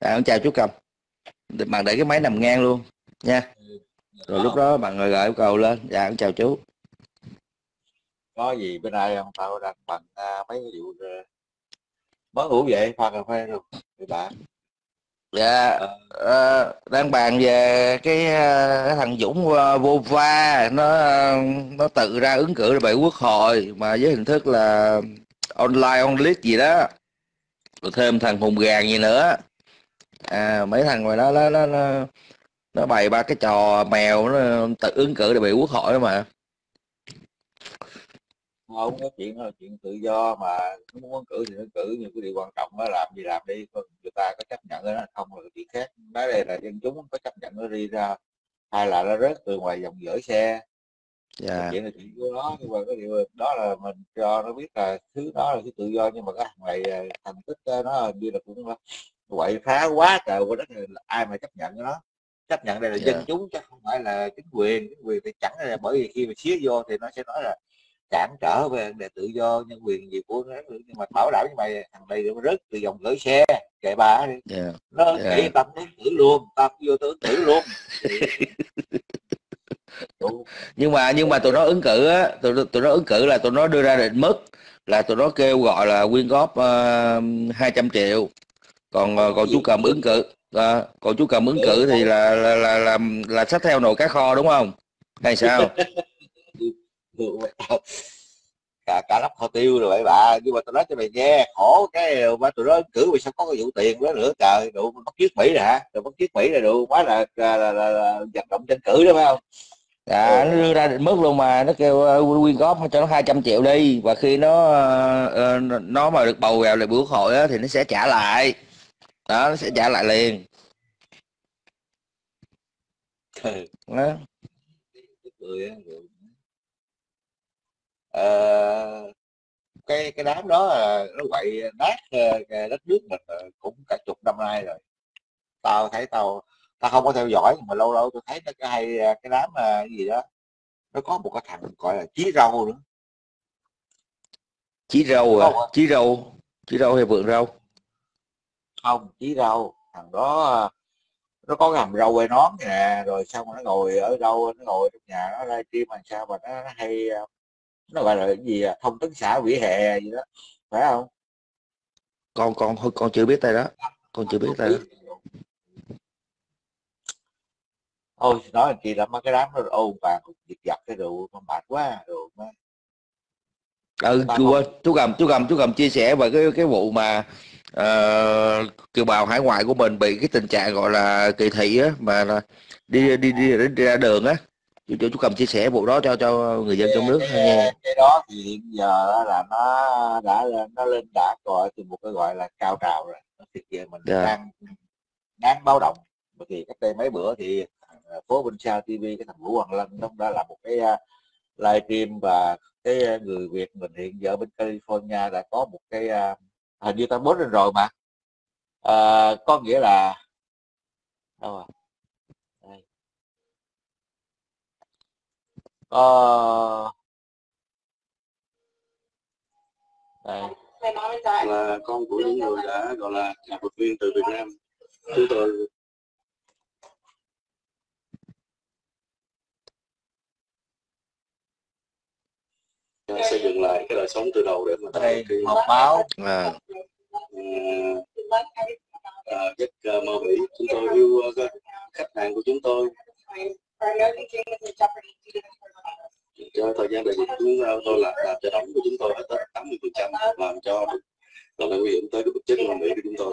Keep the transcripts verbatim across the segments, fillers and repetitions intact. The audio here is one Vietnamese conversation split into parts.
À, con chào chú Cầm. Bạn để cái máy nằm ngang luôn nha. Rồi lúc đó bạn gọi gọi yêu cầu lên. Dạ con chào chú. Có gì bên đây không? Tao đang bằng uh, mấy cái vụ uh, mới ngủ vậy pha cà phê luôn thì bạn. Dạ Ờ, ờ, đang bàn về cái, ờ, cái thằng Dũng uh, vô va nó ờ, nó tự ra ứng cử đại biểu quốc hội mà với hình thức là online only gì đó, rồi thêm thằng Hùng Gàn gì nữa. À, mấy thằng ngoài đó nó nó nó, nó bày ba cái trò mèo, nó tự ứng cử đại biểu quốc hội mà. không có chuyện đó là chuyện tự do mà, nó muốn ứng cử thì nó cử, nhưng cái điều quan trọng đó làm gì làm đi, còn người ta có chấp nhận nó hay không là chuyện khác. Nói đây là dân chúng có chấp nhận nó đi ra hay là nó rớt từ ngoài dòng dõi xe, cái Dạ. chuyện là chuyện của nó. Nhưng mà cái điều đó là mình cho nó biết là thứ đó là thứ tự do, nhưng mà cái thằng này ờ, thành tích ờ, nó như là cũng quậy phá quá trời quá đất, là ai mà chấp nhận nó. Chấp nhận đây là dân Dạ. chúng chứ không phải là chính quyền. Chính quyền thì chẳng là, bởi vì khi mà xía vô thì nó sẽ nói là cản trở về vấn đề tự do nhân quyền gì của nó. Nhưng mà bảo đảm như mày, thằng này nó rớt từ dòng gửi xe, kệ bà đi, Dạ. nó nghĩ Dạ. tâm ứng cử luôn, tâm vô tôi ứng cử luôn. Đủ. nhưng mà nhưng mà tụi nó ứng cử á, tụi, tụi nó ứng cử là tụi nó đưa ra định mức là tụi nó kêu gọi là quyên góp uh, hai trăm triệu. Còn Không ờ, có còn chú gì Cầm được. ứng cử, ờ, còn chú Cầm ứng Được cử thì là là là là, là xách theo nồi cá kho đúng không, hay sao? được. cả cả lắp kho tiêu rồi vậy bà. Nhưng mà tôi nói cho mày nghe, khổ cái mà tụi nó cử vì sao có cái vụ tiền đó nữa trời. Đủ bắt chước Mỹ nè hả, rồi bắt chước Mỹ là đủ quá, là là, là, là, là vận động tranh cử đó phải không? Dạ, nó Ừ. đưa ra định mức luôn mà, nó kêu ờ, quyên góp cho nó hai trăm triệu đi, và khi nó ờ, ờ, nó mà được bầu vào đại biểu quốc hội á, thì nó sẽ trả lại. Đó, nó sẽ trả lại liền. Đó. Ừ. Ờ, cái cái đám đó là nó quậy nát ờ, cái đất nước mình ờ, cũng cả chục năm nay rồi. Tao thấy tao tao không có theo dõi, nhưng mà lâu lâu tôi thấy nó cái hay ờ, cái đám ờ, cái gì đó, nó có một cái thằng gọi là Chí Râu nữa. Chí Nó râu có à? một, Chí râu? Chí râu hay vườn rau? không, Chí Râu thằng đó ờ, nó có cái hàm râu quay nón nè, rồi xong rồi nó ngồi ở đâu, nó ngồi trong nhà nó livestream làm sao mà nó, nó hay ờ, nó gọi là cái gì à? Thông tấn xã vỉa hè gì đó, phải không? Con con con chưa biết tay đó, con chưa biết Không tay đó. biết. Ôi nói làm chi là mấy cái đám nó ôn vàng giật giật cái rượu nó mệt quá rượu má. Ừ, Tao chú không. quên, chú cầm chú cầm chú cầm chia sẻ về cái cái vụ mà ờ, kiều bào hải ngoại của mình bị cái tình trạng gọi là kỳ thị á, mà là đi đi đi, đi, đi ra đường á. Chú, chú chú cầm chia sẻ vụ đó cho cho người dân trong nước cái, nghe. cái đó thì hiện giờ đó là nó đã lên, nó lên đã gọi từ một cái gọi là cao trào rồi. Nó thiệt về mình Dạ. đang đáng báo động. Bởi vì cách đây mấy bữa thì ờ, phố Bên Sao ti vi, cái thằng Vũ Hoàng Linh nó đã làm một cái uh, live stream, và cái uh, người Việt mình hiện giờ bên California đã có một cái uh, hình như ta post lên rồi mà. Ờ, có nghĩa là đâu à? Đây. Có đây. Là con của những người đã gọi là là học viên từ Việt Nam. Chúng tôi xây dựng lại cái đời sống từ đầu để mà Đây họp báo. À. À, rất uh, mơ mị. Chúng tôi yêu uh, khách hàng của chúng tôi. Cho thời gian đại dịch chúng tôi là làm cho đóng của chúng tôi hết tám mươi phần trăm, làm cho làm nguy hiểm tới cái vật chất mơ mị của chúng tôi.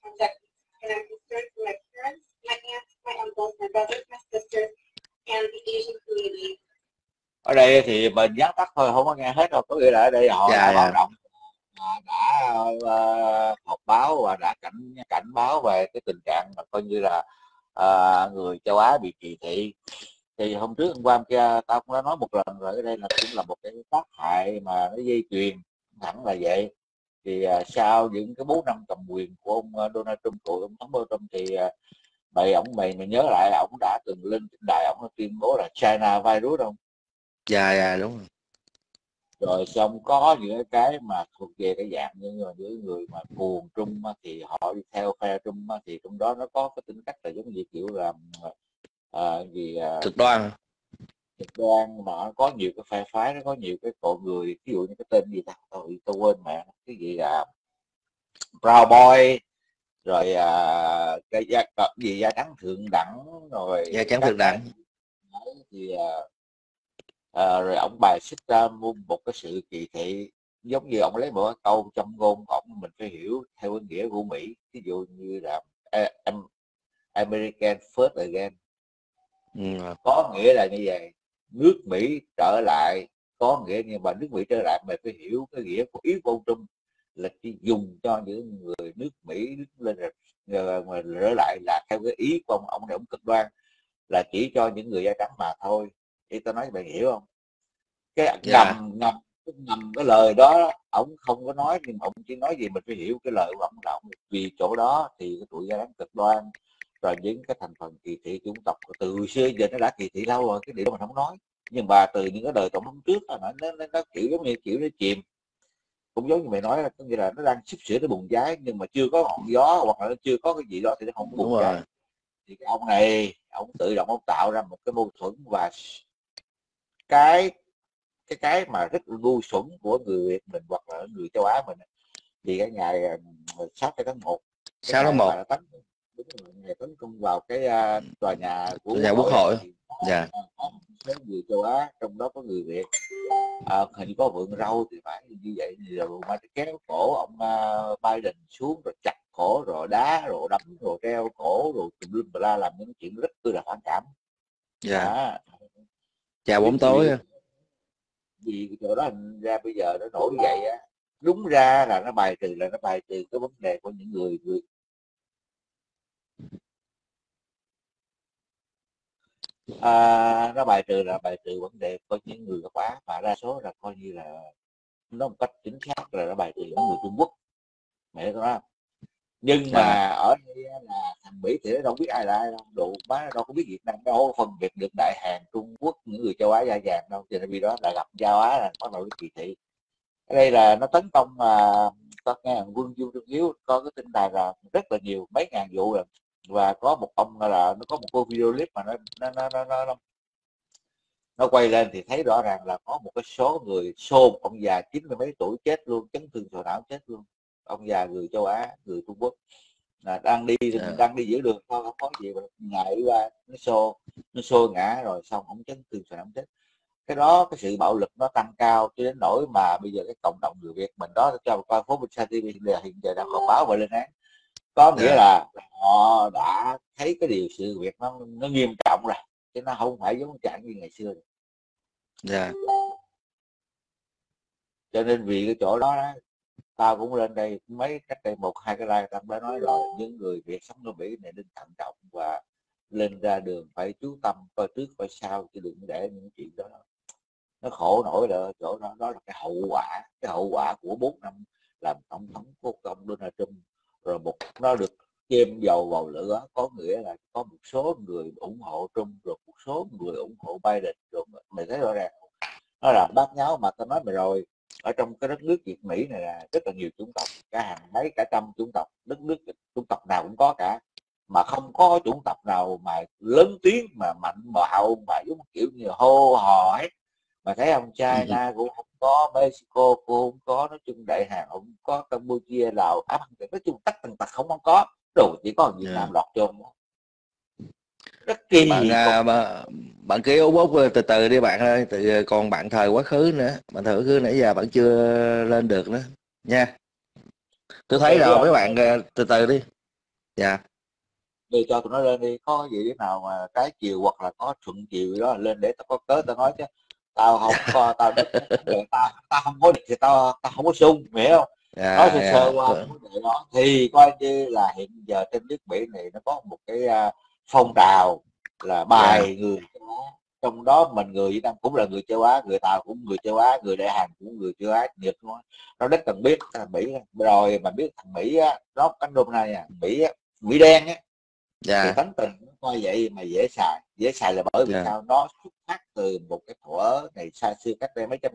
Ở đây thì mình nhắc tắt thôi, không có nghe hết đâu. Có nghĩa là ở đây họ Dạ. đã báo Dạ. động, đã uh, họp báo và đã cảnh cảnh báo về cái tình trạng mà coi như là uh, người châu Á bị kỳ thị. Thì hôm trước hôm qua kia tao cũng đã nói một lần rồi, ở đây là cũng là một cái tác hại mà nó dây chuyền thẳng là vậy. Thì uh, sau những cái bốn năm cầm quyền của ông uh, Donald Trump, của ông thống Donald Trump, thì uh, mày ổng mày mày nhớ lại ổng đã từng lên trên đài ổng tuyên bố là China virus không? Dạ. Dạ đúng rồi. Rồi xong có những cái mà thuộc về cái dạng như là những người mà cuồng Trung thì họ đi theo phe Trung, thì trong đó nó có cái tính cách là giống như kiểu là à, gì à, Cực đoan. cực đoan, mà nó có nhiều cái phe phái, nó có nhiều cái con người, ví dụ như cái tên gì ta, tôi tôi quên mẹ, cái gì à Proud Boy, rồi à, cái gia cái gì da trắng thượng đẳng, rồi Da trắng các thượng cái đẳng. thì à, à, rồi ông bài xích ra một cái sự kỳ thị, giống như ông lấy một cái câu trong ngôn của ông mình phải hiểu theo cái nghĩa của Mỹ, ví dụ như là uh, American First Again, Ừ. có nghĩa là như vậy, nước Mỹ trở lại, có nghĩa nhưng mà nước Mỹ trở lại mình phải hiểu cái nghĩa của ý của ông Trump là chỉ dùng cho những người nước Mỹ lên rồi mà trở lại là theo cái ý của ông ông này, ông cực đoan, là chỉ cho những người da trắng mà thôi. Thì tôi nói bạn hiểu không, cái Dạ. ngầm ngầm ngầm cái lời đó ông không có nói, nhưng mà ông chỉ nói gì mình phải hiểu cái lời của ông là ông, vì chỗ đó thì cái tụi da trắng cực đoan, rồi những cái thành phần kỳ thị chủng tộc từ xưa giờ nó đã kỳ thị lâu rồi, cái điều đó mình không nói, nhưng mà từ những cái đời tổng thống trước đó, nó, nó, nó kiểu giống như kiểu nó chìm, cũng giống như mày nói, là có nghĩa là nó đang xúc xỉa nó bùng cháy, nhưng mà chưa có ngọn gió hoặc là nó chưa có cái gì đó thì nó không Đúng bùng rồi. cháy. Thì cái ông này ông tự động ông tạo ra một cái mâu thuẫn, và cái cái cái mà rất ngu xuẩn của người Việt mình hoặc là người châu Á mình, thì cái ngày sáu tháng một, cái sáu tháng ngày mà một nó tấn đúng rồi, ngày tấn công vào cái uh, tòa nhà của nhà Quốc Quốc hội, hội. thì Dạ. có một số người châu Á, trong đó có người Việt, à, hình như có vườn rau thì phải như vậy, thì rồi mà kéo cổ ông uh, Biden xuống, rồi chặt cổ, rồi đá, rồi đấm, rồi treo cổ, rồi tùm lum la, làm những chuyện rất là phản cảm. Dạ. À, Chào bóng chính tối. vì vì chỗ đó ra bây giờ nó nổi vậy á, đúng ra là nó bài trừ là nó bài trừ cái vấn đề của những người người à, nó bài trừ là bài trừ vấn đề của những người gốc Á, mà đa số là coi như là nó một cách chính xác là nó bài trừ những người Trung Quốc, mẹ tôi nói. Nhưng Dạ. mà ở đây là thằng Mỹ thì nó đâu biết ai là ai đâu, đủ má nó đâu có biết Việt Nam đâu, phân biệt được Đại Hàn, Trung Quốc, những người châu Á da vàng đâu, cho nên vì đó là gặp châu Á là bắt đầu cái kỳ thị. Ở đây là nó tấn công mà có nghe quân Du Trung Hiếu có cái tin đài là rất là nhiều, mấy ngàn vụ rồi, và có một ông là nó có một cô video clip mà nó nó nó nó, nó, nó quay lên thì thấy rõ ràng là có một cái số người xô ông già chín mươi mấy tuổi chết luôn, chấn thương sọ não chết luôn, ông già người châu Á, người Trung Quốc, là đang đi Dạ. đang đi giữa đường thôi, không có gì mà ngại qua nó xô nó xô ngã, rồi xong ông chấn thương sọ não chết. Cái đó cái sự bạo lực nó tăng cao cho đến nỗi mà bây giờ cái cộng đồng người Việt mình đó, cho coi phố Bình Sa ti vi là hiện giờ đang họp báo và lên án, có nghĩa Dạ. là họ đã thấy cái điều sự việc nó nó nghiêm trọng rồi, chứ nó không phải giống trạng như ngày xưa. Dạ. Cho nên vì cái chỗ đó, đó tao cũng lên đây mấy cách đây một hai cái live tao đã nói rồi, những người Việt sống ở Mỹ này nên thận trọng và lên ra đường phải chú tâm coi trước coi sau, chứ đừng để những chuyện đó nó khổ nổi là ở chỗ đó. Đó là cái hậu quả cái hậu quả của bốn năm làm tổng thống của ông Donald Trump, rồi một nó được chêm dầu vào lửa, có nghĩa là có một số người ủng hộ Trump, rồi một số người ủng hộ Biden, rồi mày thấy rõ ràng nó là bát nháo. Mà tao nói mày rồi, ở trong cái đất nước Việt Mỹ này là rất là nhiều chủng tộc, cả hàng mấy cả trăm chủng tộc, đất nước chủng tộc nào cũng có cả, mà không có chủng tộc nào mà lớn tiếng mà mạnh bạo mà giống kiểu như hô hò ấy. Mà thấy ông China cũng không có, Mexico cũng không có, nói chung Đại Hàn không có, Campuchia, Lào, Á, nói chung tất tần tật không không có, rồi chỉ có Việt Nam Dạ. lọt vô rất kỳ Bạn à, cục. bạn, bạn ký ú bút từ từ đi bạn ơi, từ còn bạn thời quá khứ nữa, bạn thời quá khứ nãy giờ bạn chưa lên được nữa nha. Tôi Ok thấy biết rồi, không, mấy bạn à, từ từ đi. Dạ. đi cho tụi nó lên đi, có gì thế nào mà trái chiều hoặc là có thuận chiều đó lên để tao có cớ tao nói chứ. Tao không có, tao đích tao tao không có địch thì tao tao không có sung, hiểu không? Nói Dạ. sơ sơ Dạ. qua cái vấn đề đó thì coi như là hiện giờ trên nước Mỹ này nó có một cái uh, phong trào là Dạ. bài người châu Á, trong đó mình người Việt Nam cũng là người châu Á, người Tàu cũng người châu Á, người Đại Hàn cũng người châu Á, Nhật nó nó rất cần biết thằng Mỹ rồi mà biết thằng Mỹ á, nó cánh đôm này à, Mỹ á, Mỹ đen á thì Dạ. tánh tình nó coi vậy mà dễ xài. Dễ xài là bởi vì Dạ. sao, nó xuất phát từ một cái thuở này xa xưa cách đây mấy trăm năm,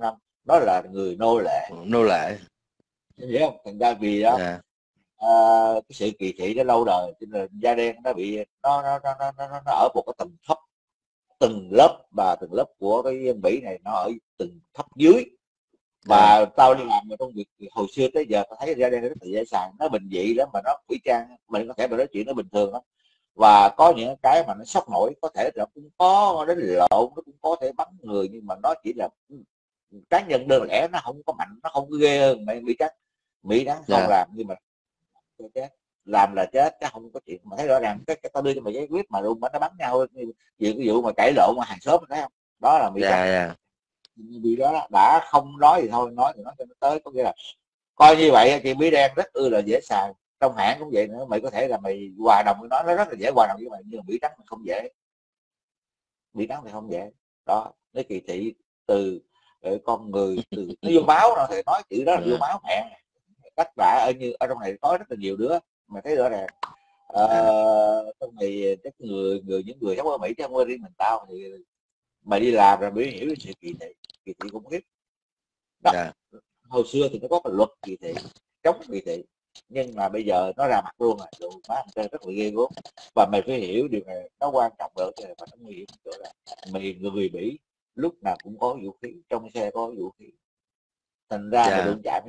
đó là người nô lệ. Nô lệ. Hiểu không? Thành ra vì đó Dạ. à, cái sự kỳ thị nó lâu đời, cho nên da đen nó bị nó nó nó nó, nó, nó ở một cái tầng thấp, từng lớp, và từng lớp của cái dân Mỹ này nó ở từng thấp dưới. Và Dạ. tao đi làm mà trong việc hồi xưa tới giờ tao thấy da đen rất là dễ dàng, nó bình dị lắm, mà nó ủy trang, mình có thể mà nói chuyện nó bình thường lắm. Và có những cái mà nó sốc nổi, có thể là cũng có đến lộn, nó cũng có thể bắn người, nhưng mà nó chỉ là cá nhân đơn lẻ, nó không có mạnh, nó không có ghê hơn mày Mỹ chắc. Mỹ đáng không Dạ. làm, nhưng mà chết, làm là chết chứ không có chuyện mà thấy rõ ràng. Cái, cái tao đưa cho mày giấy quyết mà luôn mà nó bắn nhau, vì cái vụ mà cãi lộn mà hàng xóm thấy không, đó là Mỹ Dạ. chắc. Dạ. Vì đó đã không nói thì thôi, nói thì nói cho nó tới, có nghĩa là coi như vậy. Chị Mỹ đen rất ư là dễ xài, trong hãng cũng vậy nữa. Mày có thể là mày hòa đồng với nó, nó rất là dễ hòa đồng với mày, nhưng mà Mỹ trắng mình không dễ. Mỹ trắng thì không dễ đó. Nó kỳ thị từ con người, từ nó vô máu rồi, thì nói chữ đó là vô máu mẹ. Tất cả ở như ở trong này có rất là nhiều đứa mà thấy rõ ràng. Ờ, trong này các người người những người sống ở Mỹ chứ không có riêng mình tao, thì mà đi làm rồi mới hiểu sự kỳ thị. Kỳ thị cũng biết đó. Dạ. Hồi xưa thì nó có cái luật kỳ thị, chống kỳ thị, nhưng mà bây giờ nó ra mặt luôn rồi, đồ má rất là ghê gớm. Và mày phải hiểu điều này, nó quan trọng ở đây, và nó nguy hiểm chỗ là mày người Mỹ lúc nào cũng có vũ khí, trong xe có vũ khí, thành ra mày Dạ. đụng chạm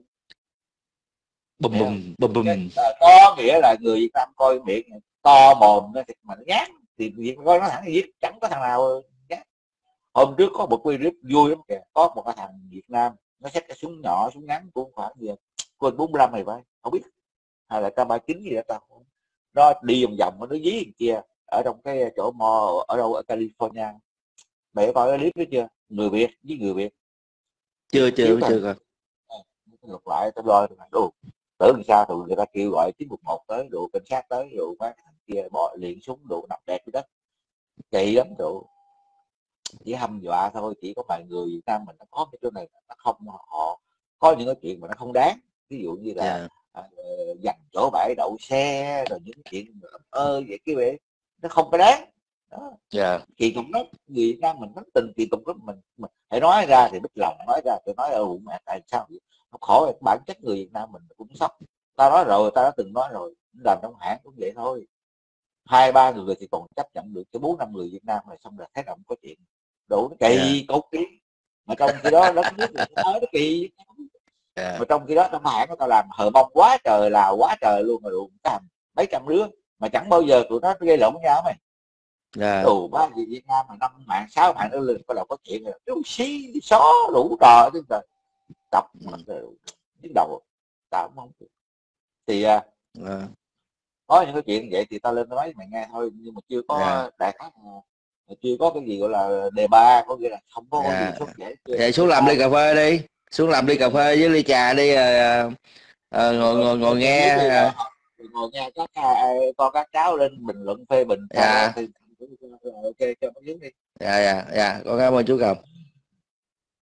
Bùm bùm bùm bùm. có nghĩa là người Việt Nam coi miệng to mồm nó mà nó nhát, thì việc coi nó thẳng thì giết, chẳng có thằng nào nhát. Hôm trước có một clip vui lắm kìa, có một cái thằng Việt Nam nó xách cái súng nhỏ, súng ngắn cũng khoảng gì quên bốn mươi lăm này phải không biết, hay là k ba chín gì đó tao, nó đi vòng vòng nó dí kia ở trong cái chỗ mò ở đâu ở California. Mày có coi cái clip đó chưa? Người Việt với người Việt Chưa chưa chưa coi. ngược lại tao đôi đồ tưởng làm sao, tụi người ta kêu gọi chín một một tới, độ cảnh sát tới, độ mấy thằng kia bỏ liền súng, độ nằm đẹp dưới đất, kỳ lắm. Độ chỉ hăm dọa thôi, chỉ có vài người Việt Nam mình nó có cái chỗ này, nó không, họ có những cái chuyện mà nó không đáng, ví dụ như là Dạ. à, dành chỗ bãi đậu xe, rồi những chuyện ơ vậy cái vậy nó không có đáng đó. Dạ. Kỳ cục lắm, người Việt Nam mình rất tình kỳ cục lắm. Mình, mình hãy nói ra thì bích lòng, nói ra tôi nói ở bụng mẹ tại sao vậy? Nó khổ, bản chất người Việt Nam mình cũng sốc. Tao nói rồi, tao đã từng nói rồi, làm trong hãng cũng vậy thôi, hai ba người thì còn chấp nhận được, cái bốn năm người Việt Nam này xong rồi thấy là không có chuyện, đủ nó kỳ cục đi. Mà trong khi đó nó biết là nó nói nó kỳ. Yeah. Mà trong khi đó trong hãng của tao làm hờ bông quá trời, là quá trời luôn, mà đủ cả mấy trăm đứa mà chẳng bao giờ tụi nó gây lộn với nhau mày. Yeah. Đồ ba gì Việt Nam mà năm mạng sáu mạng nó lên bắt đầu có chuyện rồi, chú xí xó đủ trò chứ trời, đập mặt nhức đầu tao không được. Thì uh, yeah. có những cái chuyện vậy thì tao lên nói mày nghe thôi, nhưng mà chưa có yeah. đại khái mà chưa có cái gì gọi là đề ba, có nghĩa là không có yeah. gì sốt dễ. Vậy xuống làm ly cà phê đi, xuống làm ly cà phê với ly trà đi, uh, uh, ngồi ngồi ngồi nghe uh. ngồi nghe các con các cháu lên bình luận phê bình. Dạ. Thì ok cho nó dưới đi. Dạ dạ dạ, con cảm ơn chú Cầm.